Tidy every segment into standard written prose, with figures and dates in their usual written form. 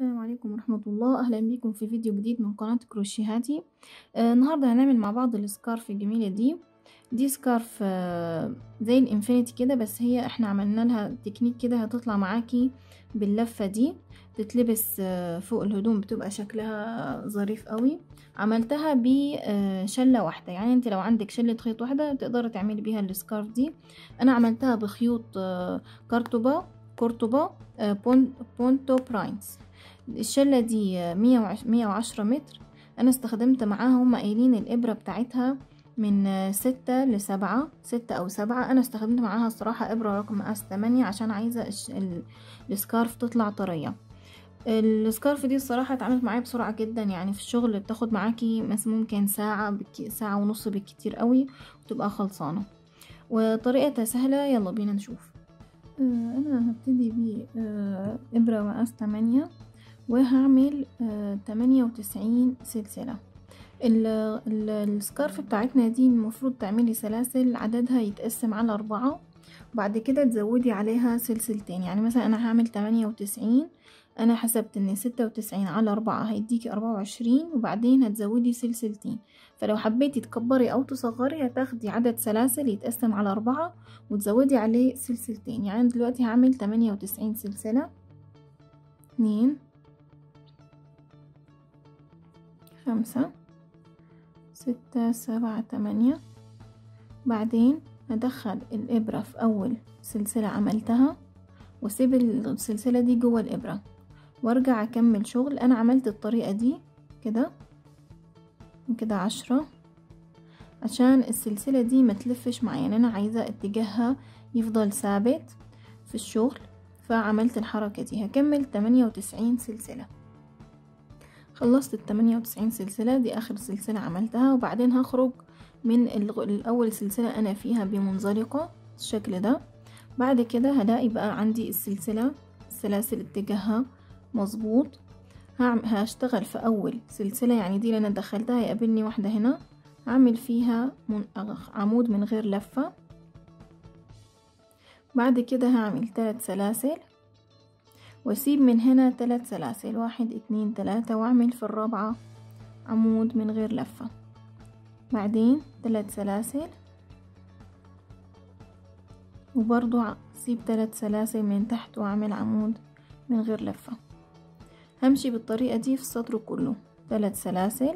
السلام عليكم ورحمة الله. أهلا بكم في فيديو جديد من قناة كروشيهاتي. النهاردة هنعمل مع بعض السكارف الجميلة دي سكارف زي الانفينيتي كده، بس هي احنا عملنا لها تكنيك كده هتطلع معاكي باللفة دي، تتلبس فوق الهدوم، بتبقى شكلها ظريف قوي. عملتها بشلة واحدة، يعني انت لو عندك شلة خيط واحدة تقدر تعملي بيها السكارف دي. انا عملتها بخيوط قرطبة بونتو براينز. الشلة دي 110 متر. انا استخدمت معاها، هما قايلين الابرة بتاعتها من 6 ل7، 6 أو 7. انا استخدمت معاها الصراحة ابرة رقم مقاس 8 عشان عايزة السكارف تطلع طرية. السكارف دي الصراحة اتعملت معايا بسرعة جدا، يعني في الشغل بتاخد معاكي مثلا ممكن ساعة ونص بالكتير قوي وتبقى خلصانة، وطريقتها سهلة. يلا بينا نشوف. انا هبتدي بإبرة مقاس 8 وهعمل 98 سلسلة. السكارف بتاعتنا دي المفروض تعملي سلاسل عددها يتقسم على 4، وبعد كده تزودي عليها سلسلتين. يعني مثلا انا هعمل 98، انا حسبت ان 96 على 4 هيديكي 24، وبعدين هتزودي سلسلتين. فلو حبيتي تكبري او تصغري هتاخدي عدد سلاسل يتقسم على 4 وتزودي عليه سلسلتين. يعني دلوقتي هعمل 98 سلسلة، 2 5 6 7 8. بعدين هدخل الإبرة في أول سلسلة عملتها واسيب السلسلة دي جوه الإبرة وارجع اكمل شغل. انا عملت الطريقة دي كده وكده 10 عشان السلسلة دي ما تلفش معايا، يعني انا عايزة اتجاهها يفضل ثابت في الشغل، فعملت الحركة دي. هكمل 98 سلسلة. خلصت 98 سلسلة، دي اخر سلسلة عملتها، وبعدين هخرج من الاول سلسلة انا فيها بمنزلقة الشكل ده. بعد كده هلاقي بقى عندي السلاسل اتجاهها مظبوط. هشتغل في اول سلسلة، يعني دي اللي انا دخلتها يقابلني واحدة هنا، هعمل فيها عمود من غير لفة. بعد كده هعمل 3 سلاسل واسيب من هنا 3 سلاسل، 1 2 3، واعمل في الرابعة عمود من غير لفة. بعدين 3 سلاسل وبرضو اسيب 3 سلاسل من تحت واعمل عمود من غير لفة. همشي بالطريقة دي في السطر كله، 3 سلاسل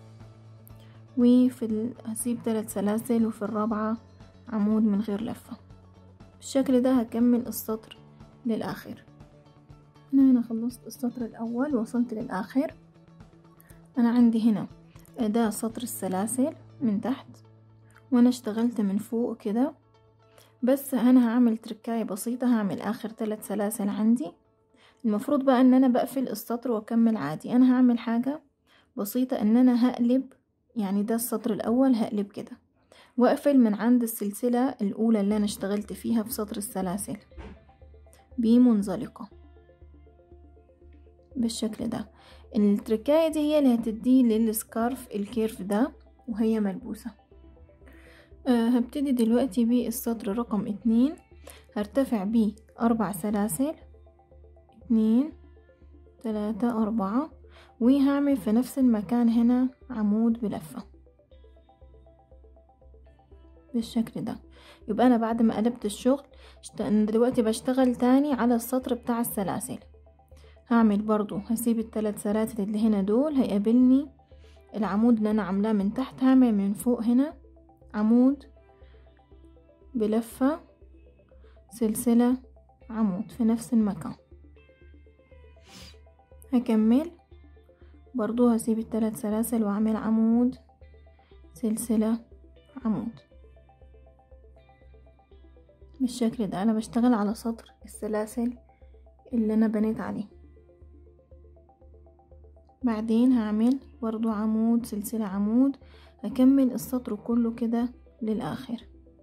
هسيب 3 سلاسل وفي الرابعة عمود من غير لفة. بالشكل ده هكمل السطر للآخر. أنا هنا خلصت السطر الأول وصلت للآخر. أنا عندي هنا ده سطر السلاسل من تحت، وأنا اشتغلت من فوق كده، بس أنا هعمل تركاية بسيطة. هعمل آخر 3 سلاسل عندي. المفروض بقى ان انا بقفل السطر واكمل عادي. انا هعمل حاجة بسيطة، ان انا هقلب، يعني ده السطر الاول هقلب كده واقفل من عند السلسلة الاولى اللي انا اشتغلت فيها في سطر السلاسل بمنزلقة بالشكل ده. التركاية دي هي اللي هتدي للسكارف الكيرف ده وهي ملبوسة. هبتدي دلوقتي بالسطر رقم 2، هرتفع بيه 4 سلاسل، 2 3 4، وهعمل في نفس المكان هنا عمود بلفة بالشكل ده. يبقى انا بعد ما قلبت الشغل دلوقتي بشتغل تاني على السطر بتاع السلاسل. هعمل برضو، هسيب ال3 سلاسل اللي هنا دول، هيقابلني العمود اللي انا عاملاه من تحت، هعمل من فوق هنا عمود بلفة، سلسلة، عمود في نفس المكان. هكمل برضو، هسيب ال3 سلاسل واعمل عمود، سلسلة، عمود بالشكل ده. انا بشتغل على سطر السلاسل اللي انا بنيت عليه. بعدين هعمل برضو عمود، سلسلة، عمود. هكمل السطر كله كده للآخر.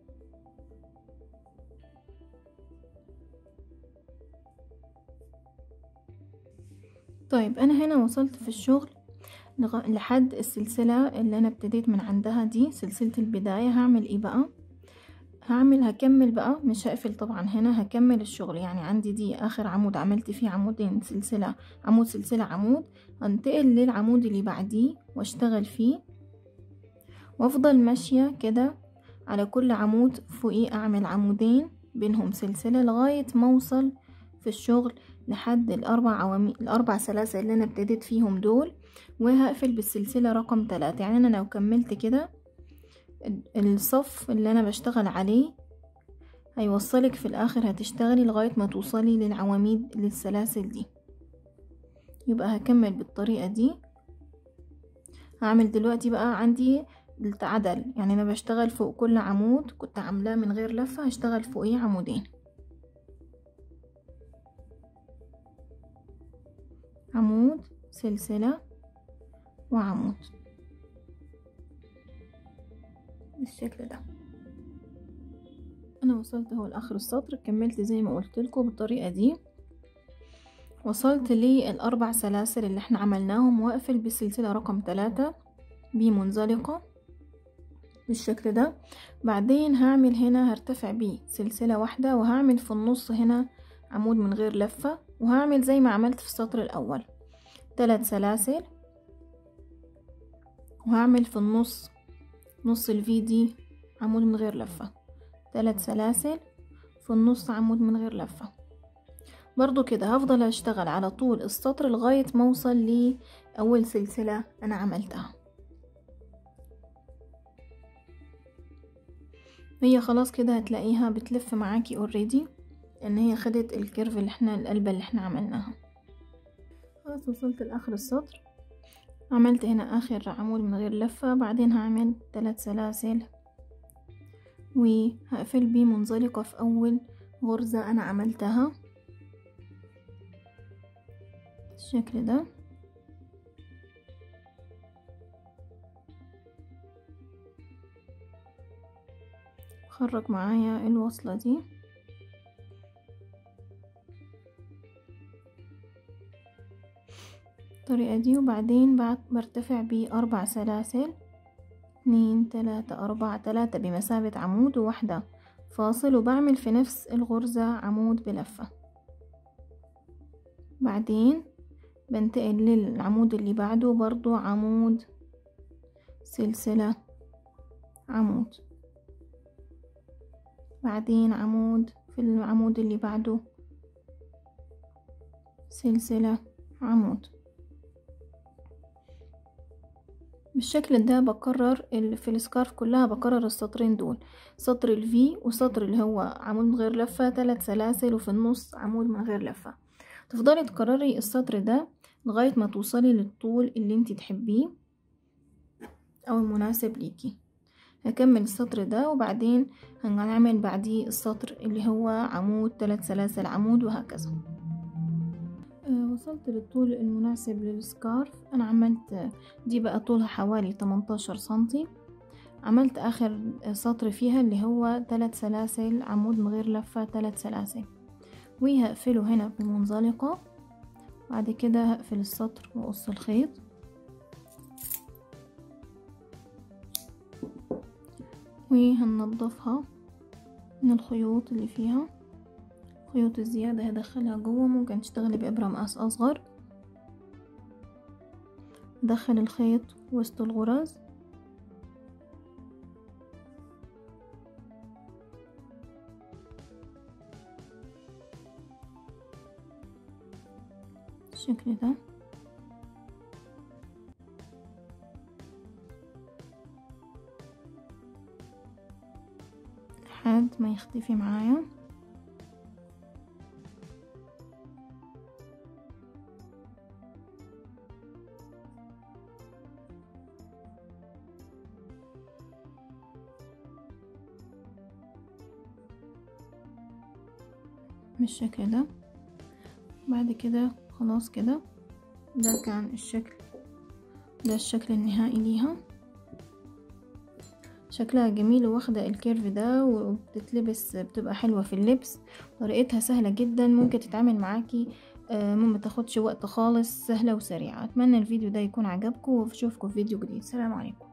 طيب انا هنا وصلت في الشغل لحد السلسلة اللي انا ابتديت من عندها، دي سلسلة البداية. هعمل ايه بقى؟ هكمل بقى، مش هقفل طبعا هنا، هكمل الشغل. يعني عندي دي اخر عمود عملت فيه عمودين سلسلة، عمود سلسلة عمود، هنتقل للعمود اللي بعديه واشتغل فيه، وافضل ماشية كده على كل عمود فوقيه اعمل عمودين بينهم سلسلة لغاية ما اوصل في الشغل لحد الاربع سلاسل اللي انا ابتديت فيهم دول، وهقفل بالسلسلة رقم 3. يعني انا لو كملت كده الصف اللي انا بشتغل عليه هيوصلك في الاخر، هتشتغلي لغاية ما توصلي للعواميد للسلاسل دي. يبقى هكمل بالطريقة دي. هعمل دلوقتي بقى عندي التعدل، يعني انا بشتغل فوق كل عمود كنت عاملاه من غير لفة هشتغل فوقيه عمودين، عمود سلسلة وعمود بالشكل ده. انا وصلت اهو لاخر السطر، كملت زي ما قلت لكم بالطريقة دي، وصلت للاربع سلاسل اللي احنا عملناهم، واقفل بالسلسلة رقم 3 بمنزلقة بالشكل ده. بعدين هعمل هنا هرتفع بيه سلسلة واحدة، وهعمل في النص هنا عمود من غير لفة، وهعمل زي ما عملت في السطر الاول 3 سلاسل، وهعمل في النص نص الفي دي عمود من غير لفة، 3 سلاسل في النص عمود من غير لفة. برضو كده هفضل اشتغل على طول السطر لغاية ما اوصل لأول سلسلة انا عملتها. هي خلاص كده هتلاقيها بتلف معاكي اوريدي، ان هي خدت الكيرف اللي احنا القلبة اللي احنا عملناها. خلاص وصلت لاخر السطر، عملت هنا اخر عمود من غير لفة، بعدين هعمل 3 سلاسل وهقفل بيه منزلقة في اول غرزة انا عملتها بالشكل ده. خرج معايا الوصلة دي، الطريقة دي، وبعدين برتفع ب4 سلاسل 2 3 4 3 بمثابة عمود وواحدة فاصل، وبعمل في نفس الغرزة عمود بلفة. بعدين بنتقل للعمود اللي بعده برضو عمود سلسلة عمود، بعدين عمود في العمود اللي بعده سلسلة عمود بالشكل ده. بكرر في السكارف كلها بكرر السطرين دول، سطر الفي وسطر اللي هو عمود من غير لفة 3 سلاسل وفي النص عمود من غير لفة. تفضلي تكرري السطر ده لغاية ما توصلي للطول اللي انت تحبيه او المناسب ليكي. هكمل السطر ده وبعدين هنعمل بعديه السطر اللي هو عمود 3 سلاسل عمود وهكذا. وصلت للطول المناسب للسكارف. انا عملت دي بقى طولها حوالي 18 سنتي، عملت اخر سطر فيها اللي هو 3 سلاسل عمود من غير لفة 3 سلاسل، وهقفله هنا بمنزلقة. بعد كده هقفل السطر واقص الخيط، وهننضفها من الخيوط اللي فيها، خيوط الزيادة هدخلها جوه. ممكن تشتغلي بإبرة مقاس أصغر. دخل الخيط وسط الغرز بالشكل ده. لحد ما يختفي معايا. بالشكل ده. بعد كده خلاص كده ده كان الشكل، ده الشكل النهائي ليها. شكلها جميل واخدة الكيرف ده وبتتلبس بتبقى حلوة في اللبس. طريقتها سهلة جدا، ممكن تتعامل معاكي ما تاخدش وقت خالص، سهلة وسريعة. اتمنى الفيديو ده يكون عجبكم، واشوفكم في فيديو جديد. سلام عليكم.